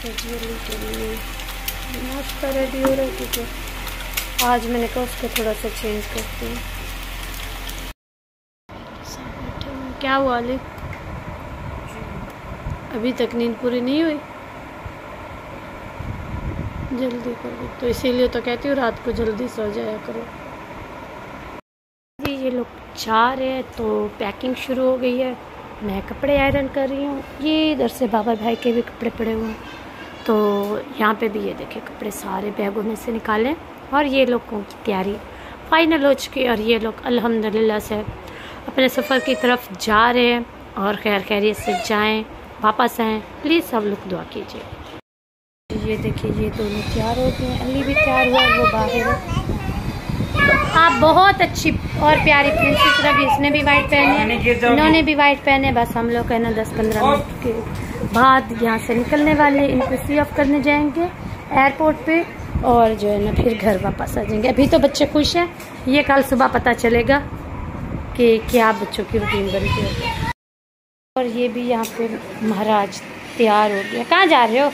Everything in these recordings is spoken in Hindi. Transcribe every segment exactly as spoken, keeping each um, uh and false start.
तजियली के लिए नाश्ता रेडी हो रहा है क्योंकि आज मैंने कहा उसको थोड़ा सा चेंज करती हूँ। क्या हुआ अली, अभी तक नींद पूरी नहीं हुई? जल्दी करो, तो इसीलिए तो कहती हूँ रात को जल्दी सो जाया करो। ये लोग जा रहे हैं तो पैकिंग शुरू हो गई है। मैं कपड़े आयरन कर रही हूँ। ये इधर से बाबा भाई के भी कपड़े पड़े हुए हैं, तो यहाँ पे भी ये देखिए कपड़े सारे बैगों में से निकालें और ये लोगों की तैयारी फाइनल हो चुकी है। और ये लोग अल्हम्दुलिल्लाह से अपने सफ़र की तरफ जा रहे हैं और खैर खैरियत से जाएं, वापस आएँ। प्लीज़ सब लोग दुआ कीजिए। ये देखिए ये दोनों तैयार हो गए हैं, अली भी तैयार हुआ, वो बाहर है। आप बहुत अच्छी और प्यारी प्रिंसेस रवि, इसने भी वाइट पहने, इन्होंने भी वाइट पहने। बस हम लोग है ना दस पंद्रह मिनट के बाद यहाँ से निकलने वाले, इनको सी ऑफ करने जाएंगे एयरपोर्ट पे और जो है ना फिर घर वापस आ जाएंगे। अभी तो बच्चे खुश हैं, ये कल सुबह पता चलेगा कि क्या बच्चों की रूटीन बनती है। और ये भी यहाँ पे महाराज तैयार हो गया। कहाँ जा रहे हो?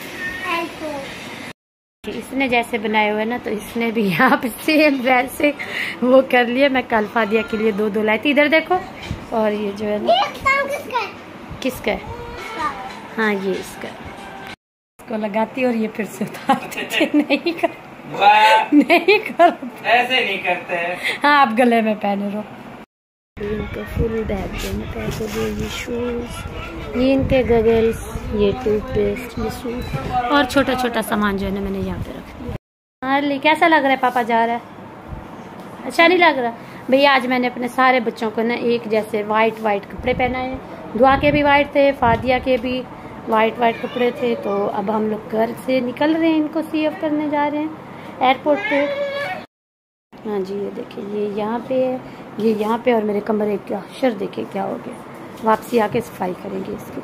इसने जैसे बनाए हुए ना, तो इसने भी यहाँ पे सेम वैसे वो कर लिया। मैं कल फादिया के लिए दो दो लाई थी, इधर देखो। और ये जो है ना किसका है? हाँ ये इसका, इसको लगाती और ये फिर से उतारती। नहीं कर नहीं कर ऐसे नहीं करते हैं। हाँ आप गले में पहने रहो। इनका फुल बैग देने पैसे दिए, ये शूज़, ये इनके गगल्स, ये टूथपेस्ट, ये सूट और छोटा छोटा सामान जो है ना मैंने यहाँ पे रख दिया। अरे कैसा लग रहा है? पापा जा रहा है, अच्छा नहीं लग रहा? भैया आज मैंने अपने सारे बच्चों को ना एक जैसे वाइट वाइट कपड़े पहनाए। दुआ के भी वाइट थे, फादिया के भी वाइट वाइट कपड़े थे। तो अब हम लोग घर से निकल रहे हैं, इनको सी ऑफ करने जा रहे हैं एयरपोर्ट पे। हाँ जी ये देखिए ये यहाँ पे है, ये यहाँ पे, और मेरे कमरे का शर देखिए क्या हो गया। वापसी आके सफाई करेंगे इसकी।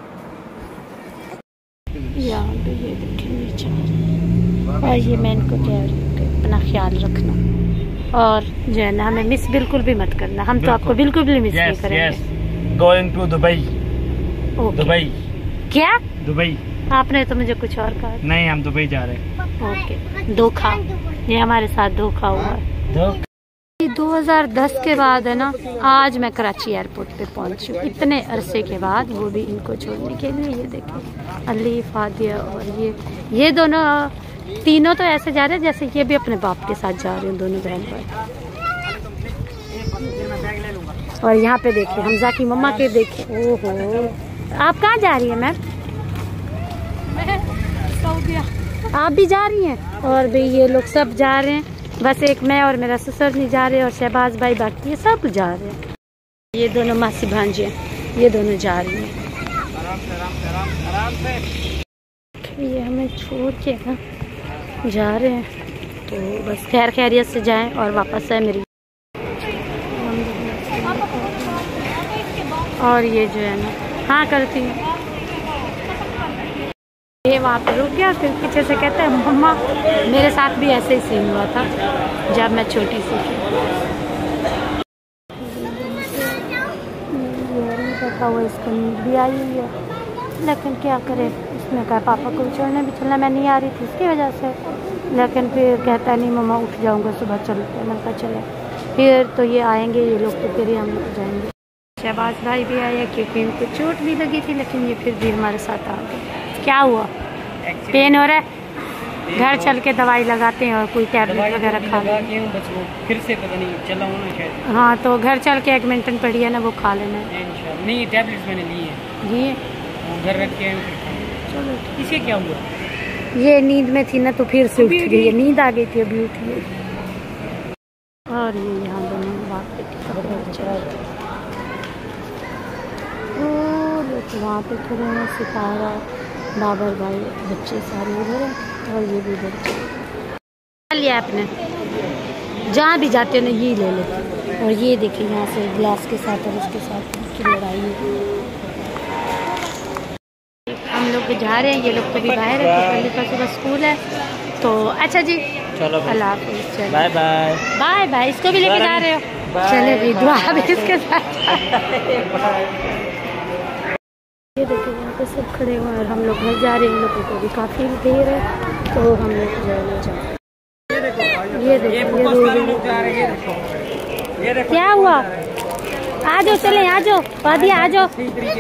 यहाँ पे ये देखिए नीचे, और ये मैं इनको कह रही हूँ अपना ख्याल रखना और जो है ना हमें मिस बिल्कुल भी मत करना। हम तो आपको बिल्कुल भी मिस नहीं करेंगे। Going to Dubai. दुबई क्या? दुबई। आपने तो मुझे कुछ और कहा। नहीं हम दुबई जा रहे हैं। ओके, धोखा, ये हमारे साथ धोखा हुआ है। दो हज़ार दस के बाद है ना आज मैं कराची एयरपोर्ट पे पहुंची हूँ, इतने अरसे के बाद, वो भी इनको छोड़ने के लिए। ये देखिए अली, फादिया और ये ये दोनों तीनों तो ऐसे जा रहे हैं जैसे ये भी अपने बाप के साथ जा रहे हैं, दोनों बहन भाई। और यहाँ पे देखिए हमजा की मम्मा के देखिए। ओहो आप कहाँ जा रही है मैम? आप भी जा रही हैं? और भी ये लोग सब जा रहे हैं, बस एक मैं और मेरा ससुर नहीं जा रहे और शहबाज भाई, बाकी ये सब जा रहे हैं। ये दोनों मासी भांजे, ये दोनों जा रही हैं। ये हमें छोड़ के ना जा रहे हैं, तो बस खैर खैरियत से जाएं और वापस आए मेरी। और ये जो है ना हाँ करती है, ये वहाँ पे रुक गया, फिर पीछे से कहते हैं मम्मा। मेरे साथ भी ऐसे ही सीन हुआ था जब मैं छोटी सी थी। रखा हुआ इसको नींद भी आई हुई है, लेकिन क्या करे, उसने कहा पापा को छोड़ने भी चलना। मैं नहीं आ रही थी इसकी वजह से, लेकिन फिर कहता नहीं मम्मा उठ जाऊँगा सुबह चलते। मैंने कहा चले, फिर तो ये आएंगे ये लोग, तो फिर हम लोग जाएंगे। शहबाज भाई भी आए क्योंकि उनको चोट भी लगी थी, लेकिन ये फिर भी हमारे साथ आ गए। क्या हुआ? पेन हो रहा है? घर चल के दवाई लगाते हैं और कोई टैबलेट वगैरह खा लें। फिर से पता नहीं चला होना शायद। हाँ तो घर चल के एक मिनटन पड़ी है ना, वो खा लेना। नहीं टैबलेट्स मैंने लिए हैं। लिए घर रख के। चलो इसे क्या हुआ? ये नींद में थी ना, तो फिर से उठ गई है, नींद आ गई थी अभी उठ गई। और ये यहाँ दोनों वहाँ पे खड़े हैं, सितारा, बाबर भाई, बच्चे सारे उधर हैं और ये भी उधर। लिया आपने, जहाँ भी जाते हो ना ये ले लेते। और ये देखिए यहाँ से ग्लास के साथ और इसके साथ की लड़ाई है। हम लोग जा रहे हैं, ये लोग कभी बाहर है, तो पहले का सुबह स्कूल है। तो अच्छा जी चलो अल्लाह हाफिज़, बाय बाय बाय बाय। इसको भी लेके जा रहे हो? चले भी दुआ भी इसके साथ। ये देखिए यहाँ पे सब खड़े हुए हैं और हम लोग घर जा रहे हैं। इन लोगों को भी काफ़ी देर है तो हम लोग जा रहे हैं। ये देखिए ये क्या हुआ? आ जाओ चले, आ जाओ फादिया, आ जाओ।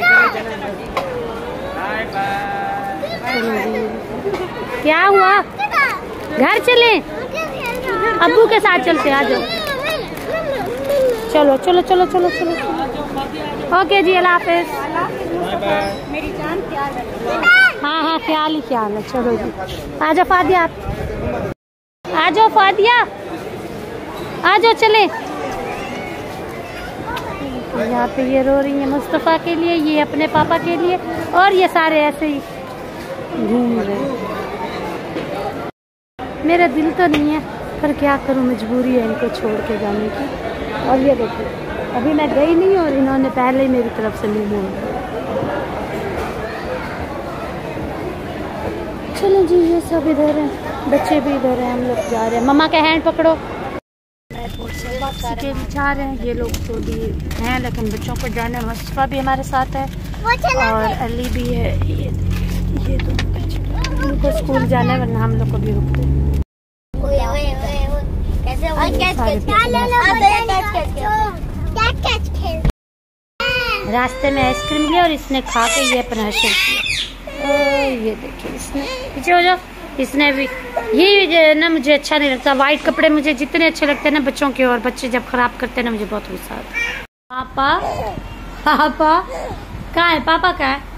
क्या हुआ? घर चले, अब्बू के साथ चलते, आ जाओ। चलो चलो चलो चलो चलो ओके जी, अल्लाह हाफिज। मेरी जान ख्याल रखना। हाँ हाँ ख्याल ही ख्याल है। चलो जी, आ जाओ फादिया, आ जाओ फादिया, आ जाओ चले। यहाँ पे ये रो रही है मुस्तफ़ा के लिए, ये अपने पापा के लिए, और ये सारे ऐसे ही घूम रहे हैं। मेरा दिल तो नहीं है पर क्या करूँ, मजबूरी है इनको छोड़ के जाने की। और ये देखो अभी मैं गई नहीं और इन्होंने पहले ही मेरी तरफ से मुँह मोड़ दिया। चलो जी, ये सब इधर है, बच्चे भी इधर हैं, हम लोग जा रहे हैं। मम्मा का हैंड पकड़ो। एयरपोर्ट से वापसी के लिए जा रहे हैं। ये लोग तो भी हैं लेकिन बच्चों को जाना है। मुस्तफा भी हमारे साथ है और अली भी है। ये ये दोनों बच्चे, इनको स्कूल जाना है वरना हम लोग को भी रुकते हैं। रास्ते में आइसक्रीम लिया और इसने खा के ये अपना हशर किया। ये देखिए इसने, पीछे हो जाओ। इसने भी, ये ना मुझे अच्छा नहीं लगता। वाइट कपड़े मुझे जितने अच्छे लगते हैं ना बच्चों के, और बच्चे जब खराब करते हैं ना मुझे बहुत गुस्सा आता है। पापा पापा कहाँ है? पापा कहाँ है?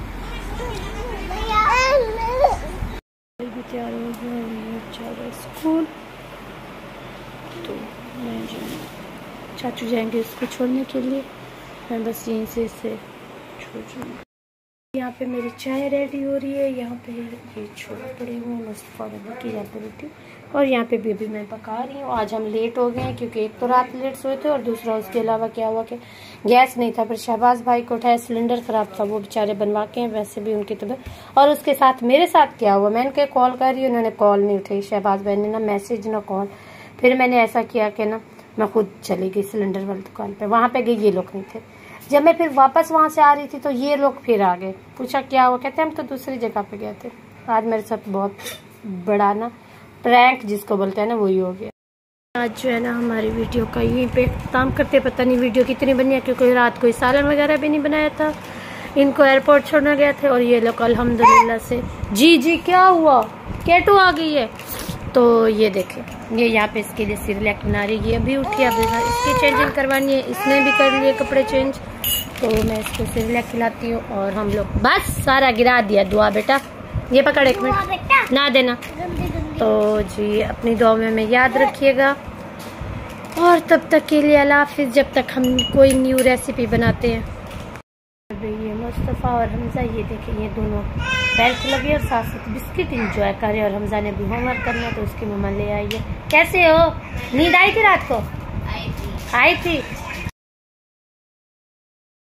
भी तैयार हो गया स्कूल, तो मैं चाचू जाएंगे उसको छोड़ने के लिए। मैं बस यहीं से इसे छोड़ दूँगी। यहाँ पे मेरी चाय रेडी हो रही है। यहाँ पे ये छोले पड़े हुए हैं मुस्तफा की, यहाँ पे रोटी, और यहाँ पे भी, भी मैं पका रही हूँ। आज हम लेट हो गए हैं क्योंकि एक तो रात लेट सोए थे और दूसरा उसके अलावा क्या हुआ कि गैस नहीं था। फिर शहबाज भाई को उठाया, सिलेंडर खराब था, वो बेचारे बनवा के हैं। वैसे भी उनकी तबीयत, और उसके साथ मेरे साथ क्या हुआ, मैं उनके कॉल कर रही हूँ, उन्होंने कॉल नहीं उठाई। शहबाज भाई ने ना मैसेज ना कॉल। फिर मैंने ऐसा किया कि ना मैं खुद चली गई सिलेंडर वाली दुकान पर। वहाँ पर गई, ये लोग नहीं थे। जब मैं फिर वापस वहाँ से आ रही थी तो ये लोग फिर आ गए। पूछा क्या हुआ, कहते हम तो दूसरी जगह पे गए थे। आज मेरे साथ बहुत बड़ा ना प्रैंक जिसको बोलते हैं ना, वही हो गया। आज जो है ना हमारी वीडियो का यहीं पे काम करते, पता नहीं वीडियो कितनी बनी है क्योंकि रात कोई सालन वगैरह भी नहीं बनाया था। इनको एयरपोर्ट छोड़ना गया थे और ये लोग अल्हम्दुलिल्लाह से। जी जी क्या हुआ, केटू आ गई है। तो ये देखें, ये यहाँ पे इसके लिए सिरलैक बना रही है। अभी उठी, अब इसकी चेंजिंग करवानी है। इसने भी कर लिए कपड़े चेंज, तो मैं इसको सिरलैक खिलाती हूँ। और हम लोग बस सारा गिरा दिया। दुआ बेटा, ये पकड़ एक मिनट, ना देना। तो जी अपनी दुआ में मैं याद रखिएगा। और तब तक के लिए अल्लाह हाफिज़, जब तक हम कोई न्यू रेसिपी बनाते हैं। ये मुस्तफ़ा और हमजा, ये देखें, ये दोनों बेल्ट लगे और साथ साथ बिस्किट इंजॉय कर रहे हैं। और हमजा ने भी होमवर्क करना तो उसकी मम्मा ले आई है। कैसे हो? नींद आई थी रात को? आई थी।